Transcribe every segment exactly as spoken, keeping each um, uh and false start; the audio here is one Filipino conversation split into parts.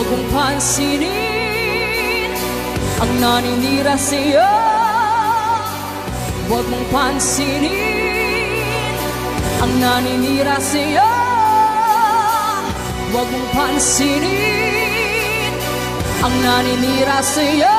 Huwag mong pansinin ang naninira sa'yo. Huwag mong pansinin ang naninira sa'yo. Huwag mong pansinin ang naninira sa'yo.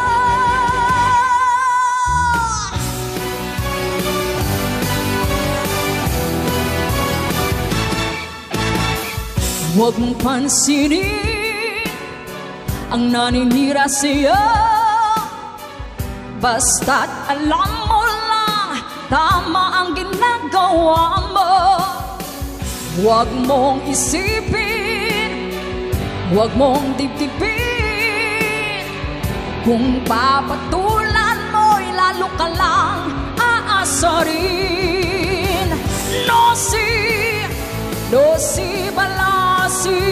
Huwag mong pansinin ang naninira sa'yo. Basta't alam mo lang tama ang ginagawa mo. Huwag mong isipin, huwag mong dibdibin. Kung papatulan mo'y lalo ka lang aasarin. No si, no si balasi.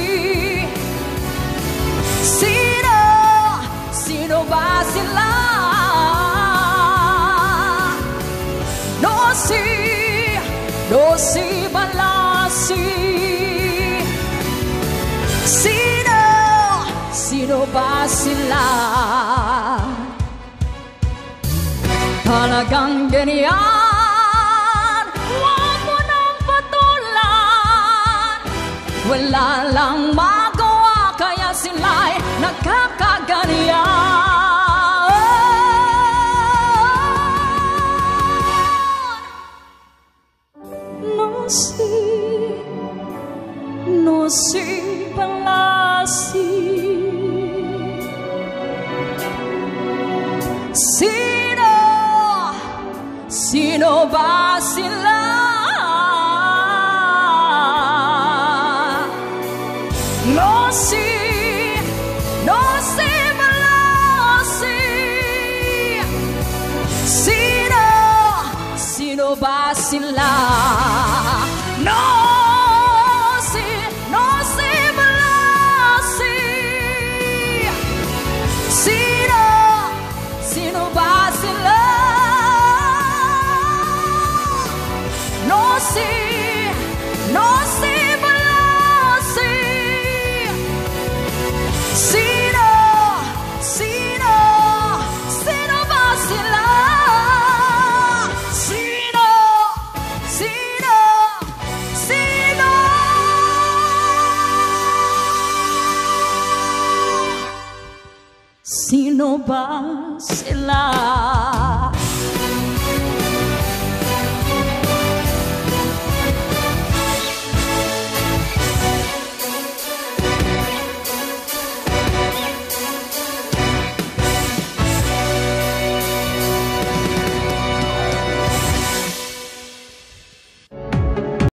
Sino, sino ba sila? No si, no si balasi. Sino, sino ba sila? Talagang ganyan, huwag mo nang patulan. Wala lang magawa kaya sila'y nagkakaganyan. No si, no si balasi. Sino, sino ba sila? No si, no si balasi. Sino, sino ba sila? No!